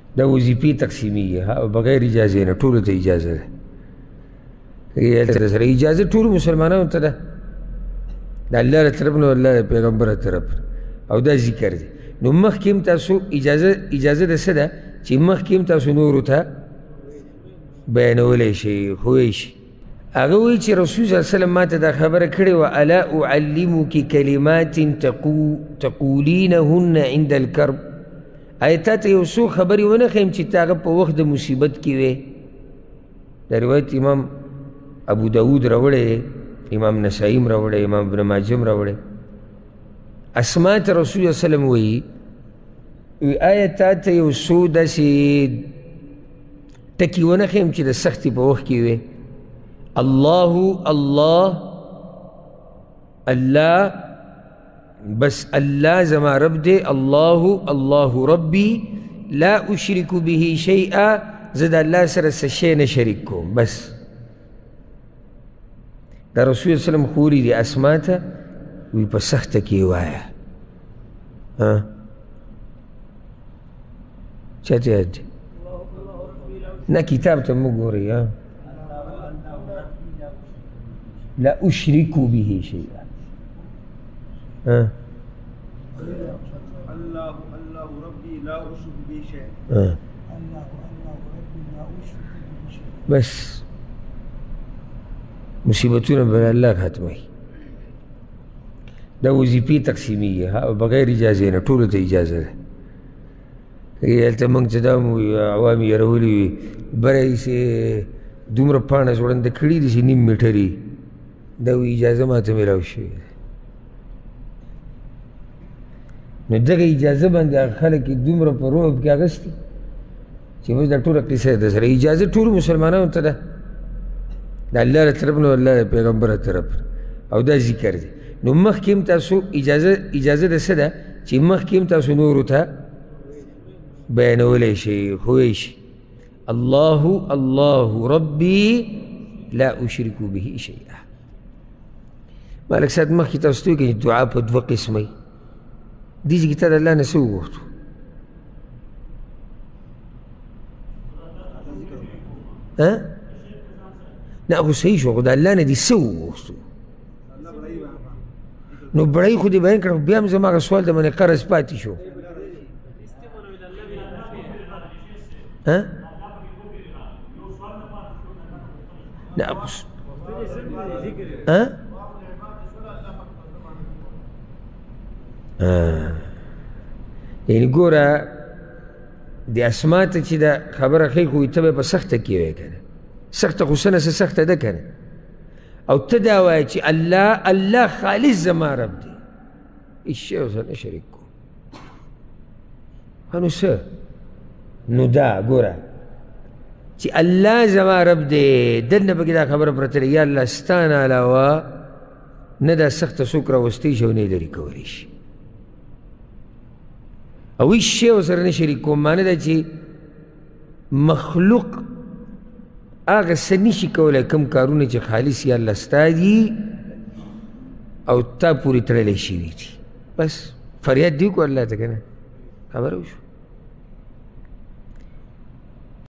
دا وظیفې تقسیمیږي بغیر اجازې نه، ټولو ته اجازه ده. هلته سره اجازه ټولو مسلمانانو ته ده، د الله له طرف نه او الله د پیغمبر له طرف نه، او دا ذکر دی. نو مخکې هم تاسو اجازه ده څه ده چې مخکې هم تاسو نورو ته بیانولی شئ، ښوی شئ. هغه وایي چې رسول صلی الله علیه وسلم ما ته دا خبره کړې وه، الا اعلمک کلمات تقولینهن عند الکرب. آیا تا ته یو څو خبرې ونه ښیم چې تا هغه په وخت د مصیبت کې وې؟ دا روایت امام ابو داود راوړی دی، امام نسائی هم راوړی، امام ابن ماجه هم راوړی. اسما ته رسول الله وسلم وایي آیا تا ته یو څو داسې ټکي ونه ښیم چې د سختي په وخت کې وې؟ الله الله الله، بس الله زما رب دی، الله الله ربي لا اشرك به شيئا، زه د الله سره څه شی نه شریک کوم. بس دا رسول الله وسلم خوري دي اسما ته، وی په سخته کې وایه. چاته یاد دی؟ نه کتاب ته مو ګورئ. لا اشرك به شيئا. الله الله ربي لا اشرك به شيئا. الله الله ربي لا اشرك به شيئا. بس مصیبتونه به الله ختموي. دا وظیفې تقسیمیږي بغیر اجازې نه، ټولو ته اجازه ده. هلته موږ ته دا عوام یېرولي وي، بره یې دومره پاڼه ځوړنده کړي دي چې نیم میټرې، دا وایي اجازه ماته میلاو شوې ده. نو دغه اجازه باندې هغه خلک یې دومره په رعب کې اخیستي چې اوس دا ټوله قصه ده سره. اجازه ټولو مسلمانانو ته ده، د الله له طرف نه او الله د پیغمبر له طرف نه، او دا ذکر دی. نو مخکې هم تاسو اجازه ده څه ده چې مخکې هم تاسو نورو ته بیانولی شئ، ښوی شئ. الله الله ربي لا اشرك به شيئا. مالک صاحب مخکې تاسو ته وکړي دعا په دوه قسمه، دې چې تا د الله نه څه وغوښتو؟ نه خو صحیح شو، خو د الله نه دې څه وغوښتو؟ نو بړی خو دې بیان کړه، بیا هم زما هغه سوال د منې قرض پاتې شو. نه یعنې ګوره د اسما ته چې دا خبره ښایي خو ته به په سخته کې وایې که نه، سخته خو څه نه څه سخته ده که نه، او ته دا وایه چې الله الله خالص زما رب دی، هېڅ شی ورسره نه شریک کوم. نو څه؟ نو دا ګوره چې الله زما رب دی، دننه پکې دا خبره پرته ده، یا الله ستا نه علاوه نه دا سخته څوک راوستی شي او نه یې لرې کولی شي، او هېڅ شی ورسره نه شریک کوم. معنی ده چې مخلوق هغه څه نشي کولی کوم کارونه چې خالص یا الله ستا دي او تا پورې تړلی شوي دي. بس فریاد دې وکړو الله ته که نه، خبره وشوه.